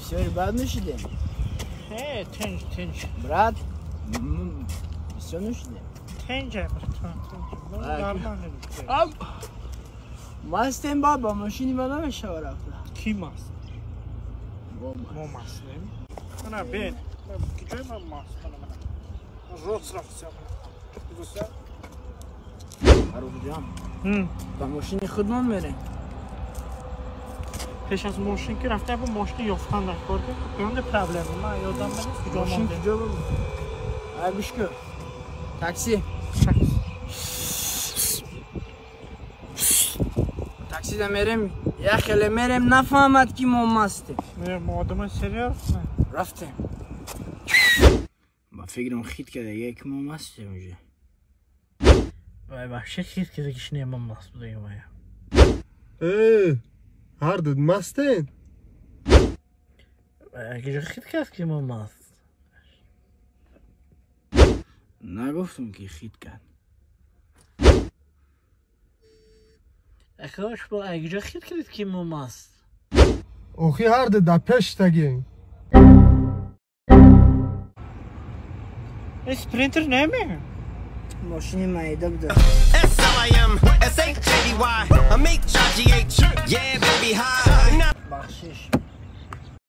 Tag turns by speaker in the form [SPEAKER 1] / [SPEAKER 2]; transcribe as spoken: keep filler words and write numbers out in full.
[SPEAKER 1] بسیاری بد نوشیدیم.
[SPEAKER 2] اه تنج تنج
[SPEAKER 1] برات بسیار نوشیدیم.
[SPEAKER 2] تنج برات نرمال
[SPEAKER 1] ام ماستیم بابا ماشینی بنا میشه رفته.
[SPEAKER 2] کی ماست؟
[SPEAKER 1] ما
[SPEAKER 2] ما ماست نمی؟ نه بین کجای من ماست کنم من روز رفتم درسته؟
[SPEAKER 1] هرو بجام
[SPEAKER 2] هم
[SPEAKER 1] با ماشینی خودمون میریم
[SPEAKER 2] پیش از ماشین که رفته با ماشین یافتن نکرده اونده پرابلم من یادم نیست کجا
[SPEAKER 1] ماشین
[SPEAKER 2] مونده
[SPEAKER 1] کجا بگو ای بشکر تاکسی تاکسی دا میریم یه خیلی میریم نفهمد که ما مستیم
[SPEAKER 2] میرم آدم سریع
[SPEAKER 1] رفتیم با فکرم خید کرده یک ما مستیم اونجا
[SPEAKER 2] وای وحشه خید که دیگه شنیم من مست بوده یه مایا
[SPEAKER 3] اه هر دود مستین
[SPEAKER 2] اگه خید کرد که من مست
[SPEAKER 1] نگفتم که خید کرد
[SPEAKER 2] اخواش با اگه خید کرد که من مست
[SPEAKER 3] اوخی هر دود دا پیش تگین
[SPEAKER 2] اسپرینتر نمی
[SPEAKER 1] ماشین مایده بده
[SPEAKER 4] S L I M S H A D Y I make Chachi H yeah baby high
[SPEAKER 1] بخشش